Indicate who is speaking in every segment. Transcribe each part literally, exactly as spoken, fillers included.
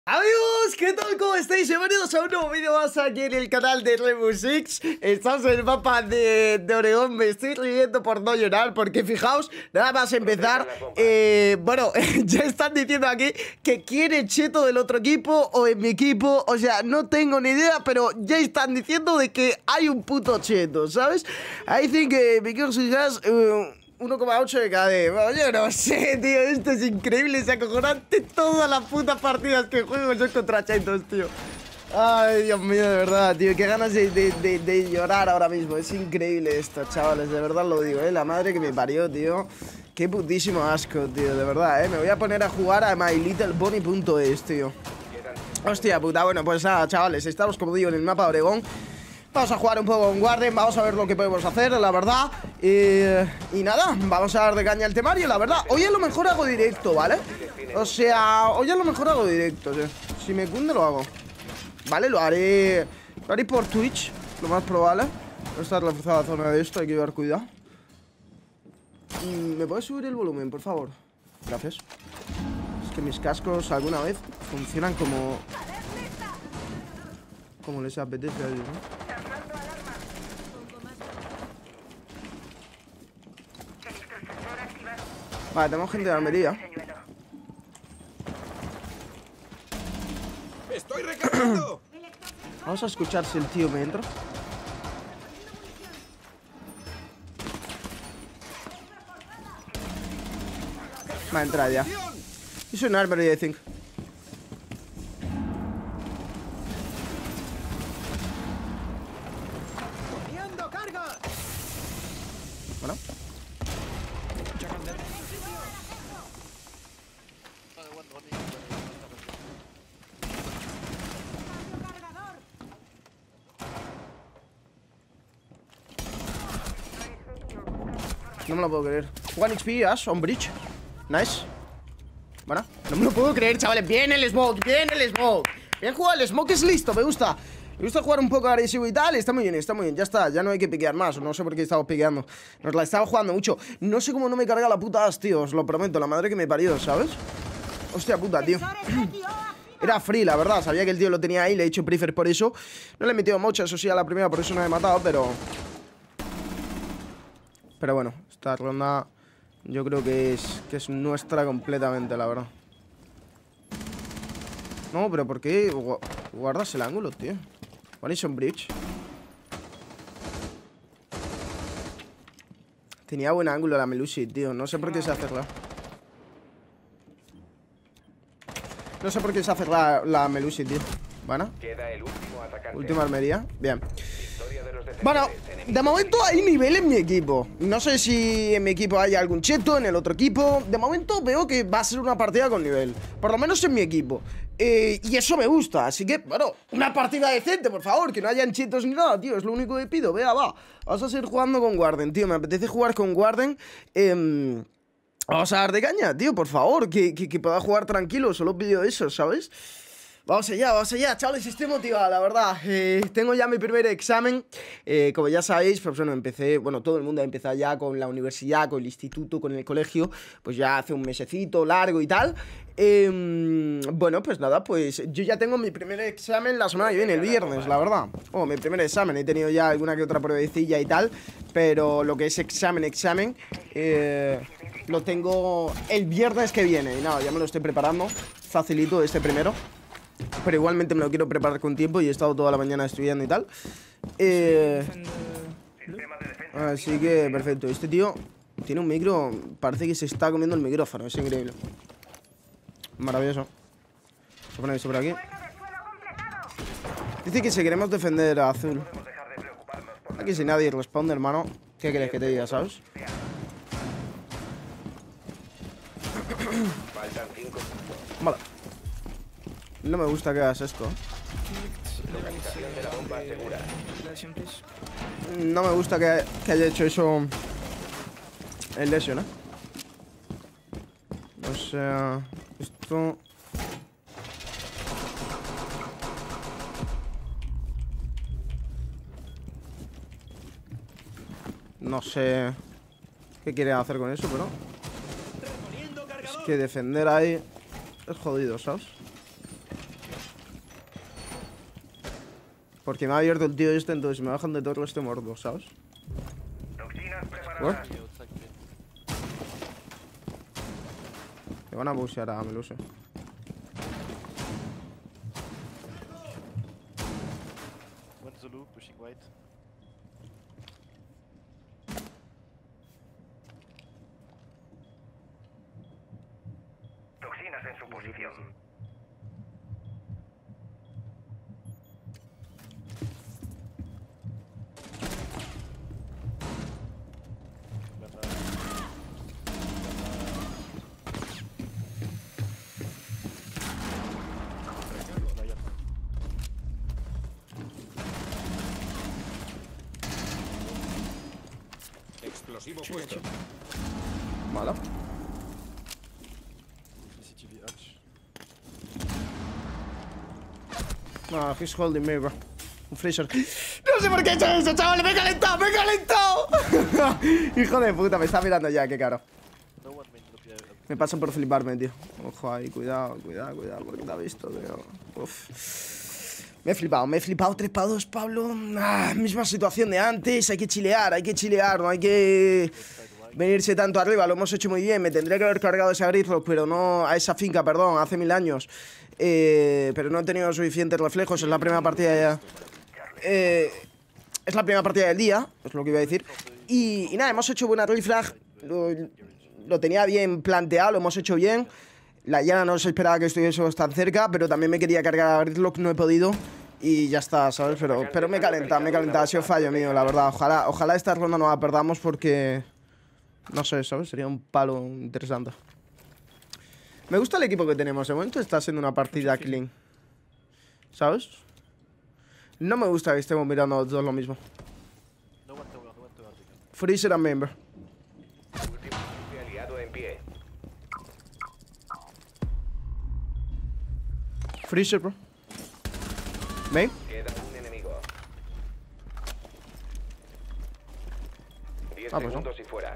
Speaker 1: Amigos, ¿qué tal? ¿Cómo estáis? Bienvenidos a un nuevo vídeo más aquí en el canal de Rainbow Six. Estamos en el mapa de, de Oregón. Me estoy riendo por no llorar porque fijaos, nada más empezar eh, bueno, ya están diciendo aquí que quiere cheto del otro equipo o en mi equipo. O sea, no tengo ni idea, pero ya están diciendo de que hay un puto cheto, ¿sabes? I think uh, because he has... Uh, uno coma ocho de K D. Bueno, yo no sé, tío. Esto es increíble. Es acojonante todas las putas partidas que juego yo contra chetos, tío. Ay, Dios mío, de verdad, tío. Qué ganas de, de, de, de llorar ahora mismo. Es increíble esto, chavales. De verdad lo digo, ¿eh? La madre que me parió, tío. Qué putísimo asco, tío. De verdad, ¿eh? Me voy a poner a jugar a my little pony punto es, tío. Hostia puta. Bueno, pues nada, chavales. Estamos, como digo, en el mapa de Oregón. Vamos a jugar un poco con Warden, vamos a ver lo que podemos hacer, la verdad. eh, Y nada, vamos a dar de caña al temario, la verdad. Hoy a lo mejor hago directo, ¿vale? O sea, hoy a lo mejor hago directo, tío. Si me cunde lo hago. Vale, lo haré. Lo haré por Twitch, lo más probable. No está reforzada la zona de esto, hay que llevar cuidado. ¿Me puedes subir el volumen, por favor? Gracias. Es que mis cascos alguna vez funcionan como... como les apetece a ellos, ¿no? Vale, tenemos gente de Almería.
Speaker 2: ¡Estoy recargando!
Speaker 1: Vamos a escuchar si el tío me entra. Va a entrar ya. Es un Armory, I think. Bueno. No me lo puedo creer. one H P, Ash, on bridge. Nice. Bueno, no me lo puedo creer, chavales. Bien el smoke, bien el smoke. Bien jugado, el smoke es listo, me gusta. Me gusta jugar un poco agresivo y tal. Está muy bien, está muy bien, ya está. Ya no hay que piquear más. No sé por qué estamos piqueando. Nos la estaba jugando mucho. No sé cómo no me carga la puta Ash, tío. Os lo prometo, la madre que me parió, ¿sabes? Hostia puta, tío. Era free, la verdad. Sabía que el tío lo tenía ahí. Le he hecho prefer por eso. No le he metido mucho, eso sí, a la primera. Por eso no me he matado, pero... Pero bueno, esta ronda yo creo que es, que es nuestra completamente, la verdad. No, pero ¿por qué gu guardas el ángulo, tío? One is on bridge. Tenía buen ángulo la Melusi, tío. No sé por qué se hace la... No sé por qué se hace la, la Melusi, tío. ¿Bueno? Última Almería. Bien. Bueno, de momento hay nivel en mi equipo. No sé si en mi equipo hay algún cheto, en el otro equipo. De momento veo que va a ser una partida con nivel. Por lo menos en mi equipo. eh, Y eso me gusta, así que, bueno, una partida decente, por favor. Que no hayan chetos ni nada, tío. Es lo único que pido, vea, va. Vamos a seguir jugando con Warden, tío. Me apetece jugar con Warden. eh, Vamos a dar de caña, tío, por favor. Que, que, que pueda jugar tranquilo, solo pido eso, ¿sabes? Vamos allá, vamos allá, chavales, estoy motivado, la verdad. eh, Tengo ya mi primer examen. eh, Como ya sabéis, pues bueno, empecé. Bueno, todo el mundo ha empezado ya con la universidad, con el instituto, con el colegio. Pues ya hace un mesecito largo y tal. eh, Bueno, pues nada, pues yo ya tengo mi primer examen la semana que viene, el viernes, la verdad. Oh, mi primer examen, he tenido ya alguna que otra pruebecilla y tal. Pero lo que es examen, examen eh, lo tengo el viernes que viene. Y nada, ya me lo estoy preparando. Facilito este primero. Pero igualmente me lo quiero preparar con tiempo y he estado toda la mañana estudiando y tal. Eh, así que, perfecto. Este tío tiene un micro, parece que se está comiendo el micrófono, es increíble. Maravilloso. Voy a poner esto por aquí. Dice que si queremos defender a azul. Aquí si nadie responde, hermano. ¿Qué quieres que te diga, sabes? Vale. No me gusta que hagas esto. No me gusta que, que haya hecho eso el Lesion, ¿eh? O sea, esto... No sé qué quieren hacer con eso, pero... Es que defender ahí es jodido, ¿sabes? Porque me ha abierto el tío este, entonces si me bajan de todo estoy muerto, ¿sabes?
Speaker 2: Toxinas preparadas.
Speaker 1: Me van a buscar a Meluso.
Speaker 3: One Zulu pushing white.
Speaker 2: Toxinas en su posición.
Speaker 4: Explosivo puesto.
Speaker 1: Mala.
Speaker 3: C C T V arch.
Speaker 1: No, he's holding me, bro. Un freezer. No sé por qué he hecho eso, chaval. Me he calentado, me he calentado. Hijo de puta, me está mirando ya, qué caro.
Speaker 3: No one main look here.
Speaker 1: Me pasan por fliparme, tío. Ojo ahí, cuidado, cuidado, cuidado, porque te ha visto, tío. Uf. Me he flipado, me he flipado. Tres para dos, Pablo. Ah, misma situación de antes. Hay que chilear, hay que chilear. No hay que venirse tanto arriba. Lo hemos hecho muy bien. Me tendría que haber cargado ese Gridlock, pero no... A esa finca, perdón, hace mil años. Eh, pero no he tenido suficientes reflejos. Es la primera partida ya. Eh, es la primera partida del día, es lo que iba a decir. Y, y nada, hemos hecho buena reflag. Lo, lo tenía bien planteado, lo hemos hecho bien. La llana no se esperaba que estuviese tan cerca, pero también me quería cargar a Gridlock, no he podido. Y ya está, ¿sabes? Pero, pero me calenta, me calenta. Ha sido fallo mío, la verdad. Ojalá, ojalá esta ronda no la perdamos porque... No sé, ¿sabes? Sería un palo interesante. Me gusta el equipo que tenemos. De momento está siendo una partida clean, ¿sabes? No me gusta que estemos mirando todos lo mismo.
Speaker 3: No one tower, no one tower.
Speaker 1: Freezer and Member.
Speaker 2: Último aliado en pie.
Speaker 1: Freezer, bro. Main.
Speaker 2: Queda un enemigo. diez
Speaker 1: Ah, pues no.
Speaker 2: segundos y fuera.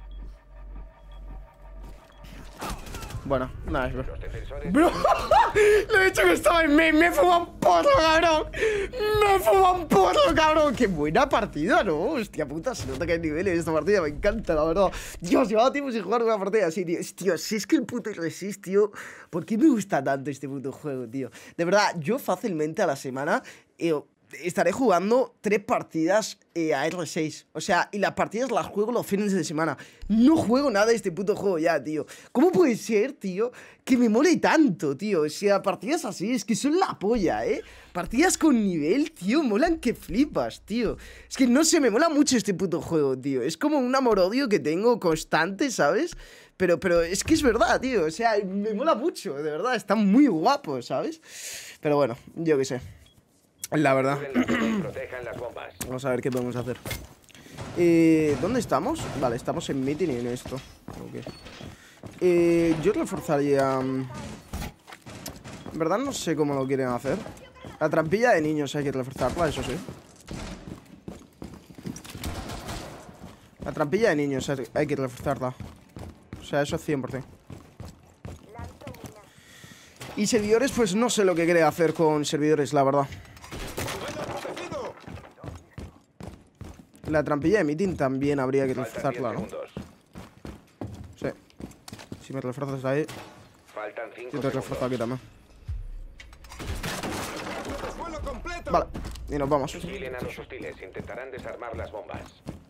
Speaker 1: Bueno, nada, bro.
Speaker 2: Los defensores.
Speaker 1: Bro, le he dicho que estaba en main. Me he fumado un porro, cabrón. Me he fumado un porro, cabrón. Qué buena partida, ¿no? Hostia puta, se nota que hay niveles en esta partida. Me encanta, la verdad. Dios, llevaba tiempo sin jugar una partida así, tío. Tío, si es que el puto Resist, tío. ¿Por qué me gusta tanto este puto juego, tío? De verdad, yo fácilmente a la semana... Eh, estaré jugando tres partidas eh, a R seis. O sea, y las partidas las juego los fines de semana. No juego nada de este puto juego ya, tío. ¿Cómo puede ser, tío, que me mole tanto, tío? O sea, partidas así, es que son la polla, ¿eh? Partidas con nivel, tío, molan que flipas, tío. Es que no sé, me mola mucho este puto juego, tío. Es como un amor-odio que tengo constante, ¿sabes? Pero, pero es que es verdad, tío. O sea, me mola mucho, de verdad. Está muy guapo, ¿sabes? Pero bueno, yo qué sé. La verdad.
Speaker 2: Protejan las bombas.
Speaker 1: Vamos a ver qué podemos hacer. Eh, ¿Dónde estamos? Vale, estamos en meeting y en esto. Ok. Eh, yo reforzaría... En verdad no sé cómo lo quieren hacer. La trampilla de niños hay que reforzarla, eso sí. La trampilla de niños hay que reforzarla. O sea, eso es cien por cien. Y servidores, pues no sé lo que quiere hacer con servidores, la verdad. La trampilla de meeting también habría que reforzarla, ¿no? Sí. Si me refuerzas ahí,
Speaker 2: Faltan cinco
Speaker 1: yo te refuerzo aquí también. Vale, y nos vamos.
Speaker 2: Vigilen a los hostiles. Intentarán desarmar las bombas.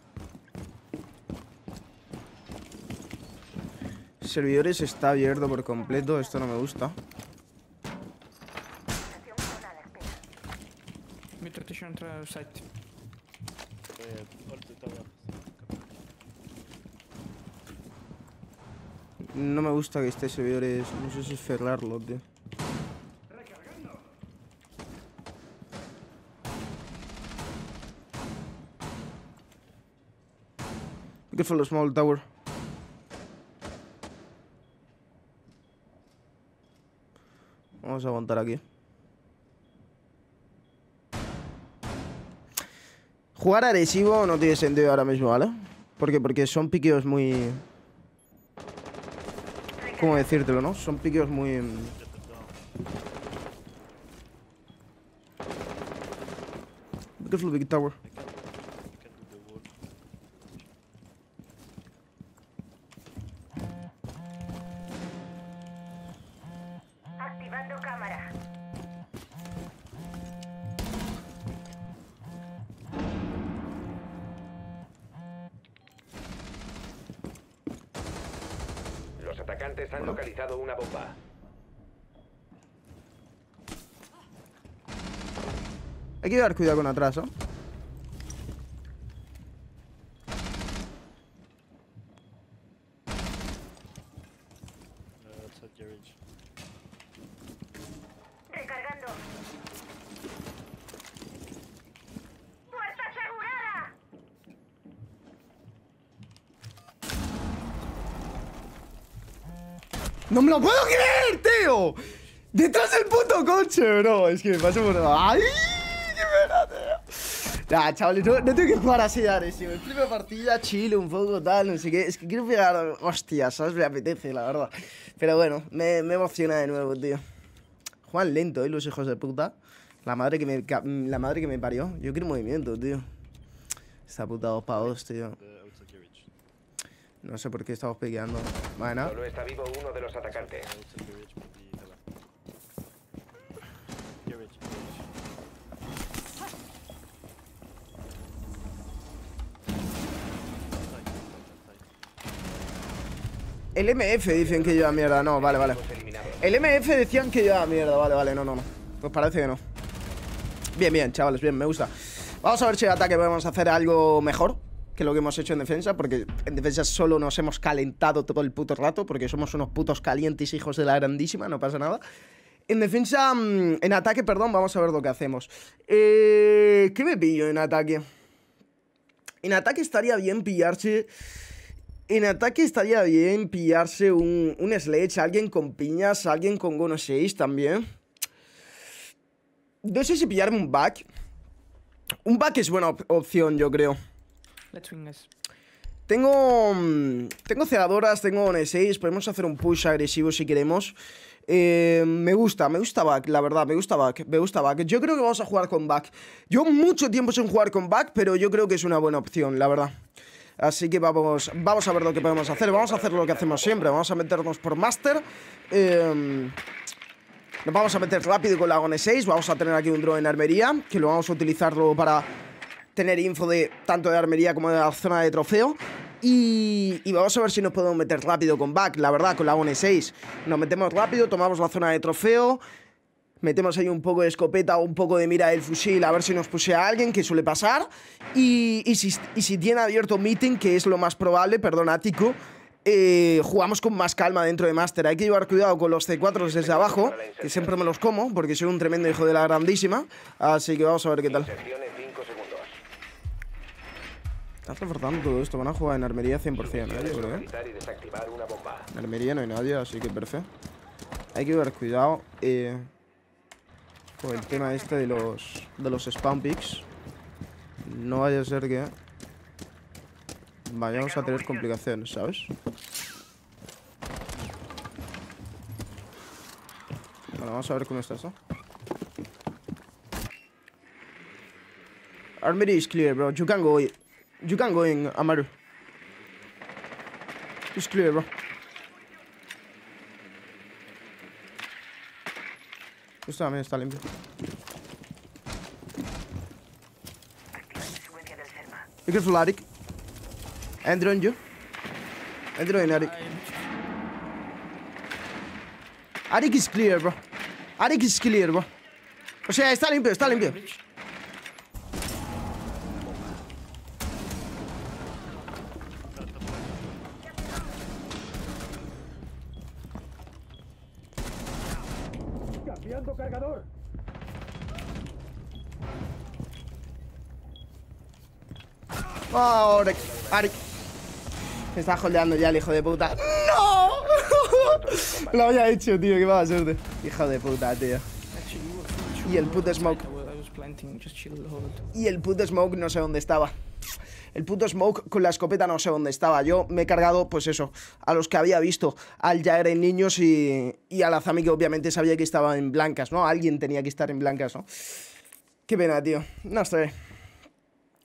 Speaker 1: Servidores está abierto por completo. Esto no me gusta.
Speaker 5: Mid rotation uh, site.
Speaker 3: Eh, all the tower.
Speaker 1: No me gusta que esté servidores. No sé si es cerrarlo, tío. Be careful, small tower. Vamos a aguantar aquí. Jugar agresivo no tiene sentido ahora mismo, ¿vale? ¿Por qué? Porque son piqueos muy... ¿Cómo decírtelo, no? Son piqueos muy... careful big tower.
Speaker 3: I can, I can do the wall.
Speaker 4: Activando cámara.
Speaker 2: Los atacantes han localizado una bomba.
Speaker 1: Hay que llevar cuidado con atrás, ¿no?
Speaker 3: Uh, outside garage.
Speaker 4: Recargando. ¡Puerta asegurada!
Speaker 1: ¡No me lo puedo creer, tío! ¡Detrás del puto coche, bro! Es que me paso por... ¡Ay! ¡Qué pena, tío! Nah, chavales, no, no tengo que jugar así de agresivo. En primera partida, chill, un poco, tal, no sé qué. Es que quiero pegar hostias, ¿sabes? Me apetece, la verdad. Pero bueno, me, me emociona de nuevo, tío. Juegan lento, ¿eh? Los hijos de puta. La madre que me, la madre que me parió. Yo quiero movimiento, tío. Esta puta dos para dos, tío.
Speaker 3: The outside garage.
Speaker 1: No sé por qué estamos peleando. Bueno.
Speaker 2: Solo está vivo uno de los atacantes.
Speaker 3: Outside garage, maybe Hela. Garage, garage.
Speaker 1: El M F dicen que lleva mierda. No, vale, vale.
Speaker 2: Los eliminados.
Speaker 1: El M F decían que lleva mierda. Vale, vale, no, no, no. Pues parece que no. Bien, bien, chavales, bien, me gusta. Vamos a ver si en ataque podemos hacer algo mejor que lo que hemos hecho en defensa, porque en defensa solo nos hemos calentado todo el puto rato, porque somos unos putos calientes hijos de la grandísima, no pasa nada. En defensa, en ataque, perdón, vamos a ver lo que hacemos. Eh, ¿Qué me pillo en ataque? En ataque estaría bien pillarse... En ataque estaría bien pillarse un, un Sledge, alguien con piñas, alguien con Gono seis también. No sé si pillarme un back. Un back es buena op opción, yo creo.
Speaker 5: Let's win, guys.
Speaker 1: Tengo... Tengo cegadoras, tengo Gono seis, podemos hacer un push agresivo si queremos. Eh, me gusta, me gusta back, la verdad, me gusta back, me gusta back. Yo creo que vamos a jugar con back. Yo mucho tiempo sin jugar con back, pero yo creo que es una buena opción, la verdad. Así que vamos, vamos a ver lo que podemos hacer. Vamos a hacer lo que hacemos siempre. Vamos a meternos por Master. Eh, nos vamos a meter rápido con la Gone seis. Vamos a tener aquí un drone en armería, que lo vamos a utilizar luego para tener info de tanto de armería como de la zona de trofeo. Y, y vamos a ver si nos podemos meter rápido con back. La verdad, con la Gone seis nos metemos rápido, tomamos la zona de trofeo. Metemos ahí un poco de escopeta o un poco de mira del fusil a ver si nos pusea a alguien, que suele pasar. Y, y, si, y si tiene abierto meeting, que es lo más probable, perdona, Tico, eh, jugamos con más calma dentro de Master. Hay que llevar cuidado con los C cuatro desde abajo, que siempre me los como, porque soy un tremendo hijo de la grandísima. Así que vamos a ver qué tal.
Speaker 2: Inserción en cinco segundos.
Speaker 1: Estás reforzando todo esto, van a jugar en armería cien por cien, ¿eh? Yo creo, ¿eh?
Speaker 2: Localizar y desactivar una bomba.
Speaker 1: En armería no hay nadie, así que perfecto. Hay que llevar cuidado, eh... con el tema este de los de los spawn picks. No vaya a ser que vayamos a tener complicaciones, ¿sabes? Bueno, vamos a ver cómo está esto. Armory is clear, bro. You can go. You can go in, Amaru. It's clear, bro. Esto también está limpio.
Speaker 4: Secuencia del Selma.
Speaker 1: Be careful, Arik. Entro en you. Entro en Arik. Arik is clear, bro. Arik is clear, bro. O sea, está limpio, está limpio. Oh, Arik. Arik. Me está holdeando ya el hijo de puta. ¡No! Lo había hecho, tío. Qué mala suerte. Hijo de puta, tío.
Speaker 5: Actually, you were full
Speaker 1: Y el
Speaker 5: shooting
Speaker 1: puto
Speaker 5: all the
Speaker 1: smoke.
Speaker 5: time. I was- I was planting, just chill, hold.
Speaker 1: Y el puto Smoke no sé dónde estaba. El puto Smoke con la escopeta no sé dónde estaba. Yo me he cargado, pues eso, a los que había visto. Al Jair en niños y, y al Azami, que obviamente sabía que estaba en blancas, ¿no? Alguien tenía que estar en blancas, ¿no? Qué pena, tío. No sé.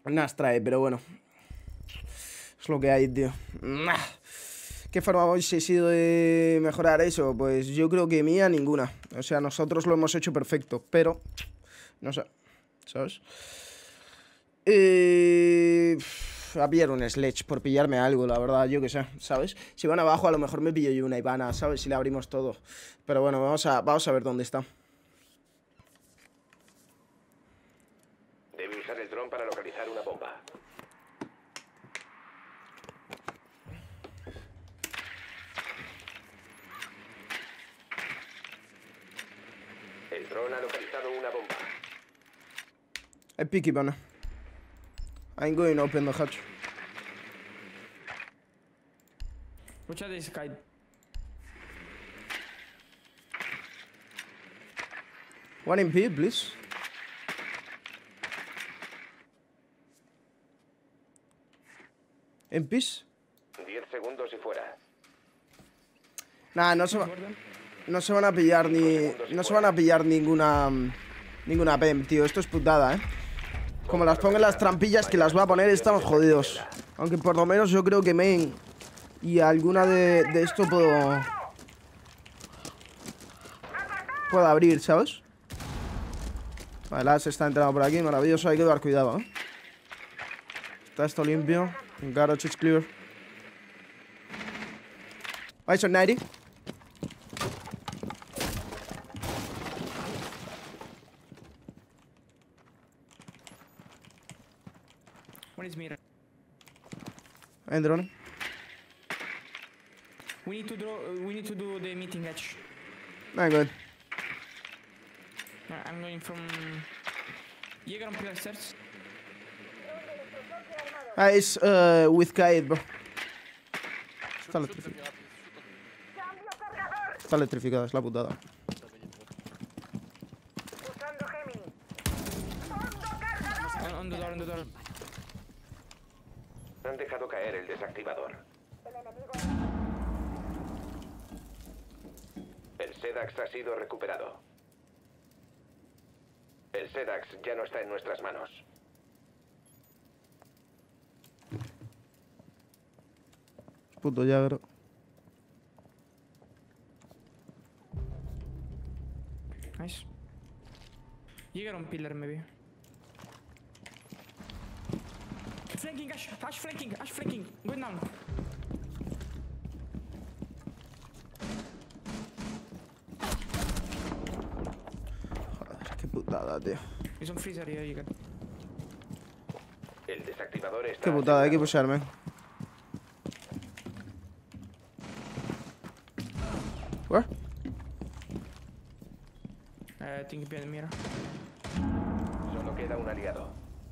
Speaker 1: Nas trae, pero bueno. Es lo que hay, tío. ¿Qué forma habéis sido de mejorar eso? Pues yo creo que mía ninguna. O sea, nosotros lo hemos hecho perfecto, pero... No sé, ¿sabes? Eh... A pillar un sledge por pillarme algo, la verdad, yo qué sé, ¿sabes? Si van abajo a lo mejor me pillo yo una Ivana, ¿sabes? Si le abrimos todo. Pero bueno, vamos a, vamos a ver dónde está.
Speaker 2: Debe usar el dron para localizar una bomba. El dron ha localizado una bomba.
Speaker 1: I pick Ivana. I'm going open the hatch.
Speaker 5: Watch out this guy.
Speaker 1: One M P, please. M Ps.
Speaker 2: diez segundos y fuera.
Speaker 1: Nah, no se va, no se van a pillar ni, no se van a pillar ninguna, ninguna P E M, tío. Esto es putada, eh. Como las pongan las trampillas que las voy a poner, estamos jodidos. Aunque por lo menos yo creo que main y alguna de, de esto puedo, puedo abrir, ¿sabes? Vale, Las está entrando por aquí, maravilloso, hay que dar cuidado, ¿eh? Está esto limpio. Garage is clear. Eyes on ninety.
Speaker 5: One is mirror.
Speaker 1: I'm drone.
Speaker 5: We need to draw. Uh, we need to do the meeting edge.
Speaker 1: I'm good.
Speaker 5: Uh, I'm going from. Jäger on pillar stairs.
Speaker 1: Ah, it's uh, with Kaid, bro. Está electrificado. Está electrificado, es la putada.
Speaker 4: Usando Gemini.
Speaker 5: On, on the door, on the door.
Speaker 2: Han dejado caer el desactivador. El Sedax ha sido recuperado. El Sedax ya no está en nuestras manos.
Speaker 1: Puto Jagger.
Speaker 5: Nice. Jäger on pillar maybe. Flanking Ash, Ash flanking, Ash flanking. Going down.
Speaker 1: Joder, qué putada, tío.
Speaker 5: He's on freezer here, Jäger.
Speaker 2: El desactivador está
Speaker 1: Qué putada, hay que
Speaker 2: asegurado.
Speaker 1: pusharme. Where?
Speaker 5: Uh, I think behind the mirror.
Speaker 2: Solo queda un aliado.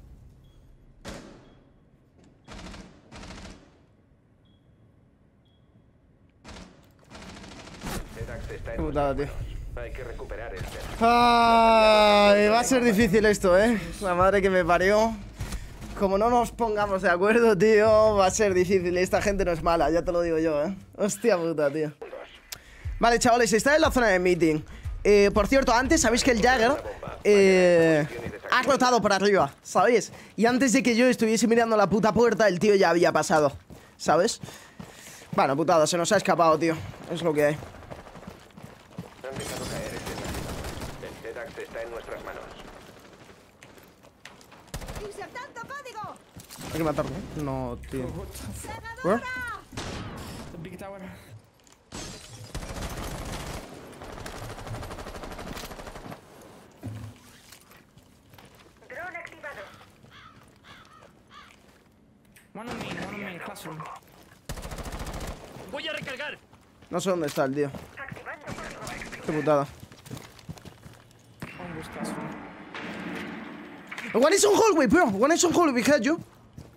Speaker 2: Sedax está en
Speaker 1: Qué putada, tío.
Speaker 2: nuestras manos. Hay que recuperar el Sedax.
Speaker 1: Ay, va a ser difícil esto, ¿eh? La madre que me parió. Como no nos pongamos de acuerdo, tío, va a ser difícil. Esta gente no es mala, ya te lo digo yo, ¿eh? Hostia puta, tío. Vale, chavales, está en la zona de meeting. Eh, por cierto, antes sabéis que el Jagger eh, ha rotado por arriba, ¿sabéis? Y antes de que yo estuviese mirando la puta puerta, el tío ya había pasado, ¿sabes? Bueno, putada, se nos ha escapado, tío. Es lo que hay.
Speaker 2: Han dejado caer el desactivador. El Sedax está en nuestras manos.
Speaker 4: ¡Insertando código!
Speaker 1: Hay que matarlo, ¿eh? No, tío.
Speaker 5: What the fuck?
Speaker 1: Where?
Speaker 5: The big tower.
Speaker 4: Dron activado.
Speaker 5: One on main, one on main, classroom.
Speaker 3: ¡Voy a recargar!
Speaker 1: No sé dónde está el tío.
Speaker 4: Activando código.
Speaker 1: Qué putada.
Speaker 5: One was classroom.
Speaker 1: One is on hallway, bro. One is on hallway behind you.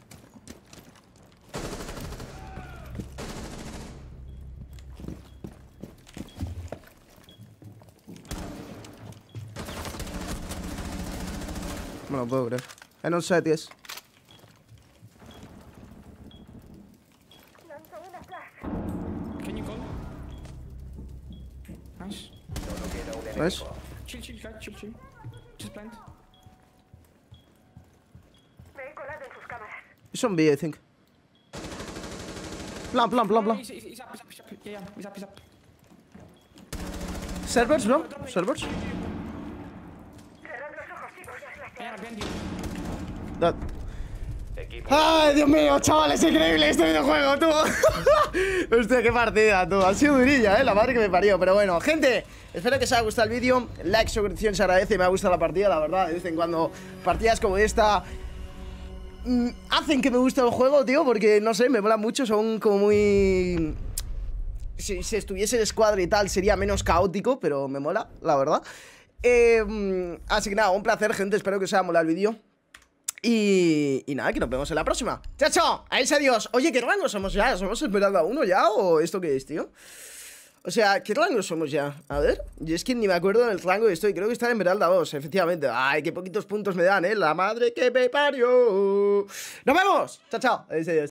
Speaker 1: No lo puedo creer. I don't set, yes.
Speaker 4: Lanzo una flash.
Speaker 5: Can you call? Nice.
Speaker 2: Solo queda un enemigo.
Speaker 1: Nice.
Speaker 5: Chill, chill, guys, chill, chill. Just plant.
Speaker 4: Me he colado en
Speaker 1: It's on B, I think. Plan, plan, plan, plan.
Speaker 5: He's, he's, he's up, he's up, he's up. Yeah, yeah, he's up, he's up.
Speaker 1: Servers, bro. Servers.
Speaker 4: Cerrad los ojos, chicos, ya es la
Speaker 5: Yeah, behind you.
Speaker 1: That.
Speaker 2: Equipo.
Speaker 1: ¡Ay, Dios mío, chaval! Es increíble este videojuego, tú. Hostia, qué partida, tú. Ha sido durilla, eh. La madre que me parió. Pero bueno, gente, espero que os haya gustado el vídeo. Like, suscripción se agradece. Me ha gustado la partida, la verdad. De vez en cuando partidas como esta mm, hacen que me guste el juego, tío. Porque, no sé, me mola mucho. Son como muy... Si, si estuviese el Squadra y tal, sería menos caótico. Pero me mola, la verdad. Eh, así que nada, un placer, gente. Espero que os haya molado el vídeo. Y, y nada, que nos vemos en la próxima. ¡Chao, chao! ¡Ahí adiós! Oye, ¿qué rango somos ya? ¿Somos Esmeralda uno ya? ¿O esto qué es, tío? O sea, ¿qué rango somos ya? A ver, yo es que ni me acuerdo del rango que estoy. Creo que está en Esmeralda dos, efectivamente. ¡Ay, qué poquitos puntos me dan, eh! ¡La madre que me parió! ¡Nos vemos! ¡Chao, chao! Ahí adiós.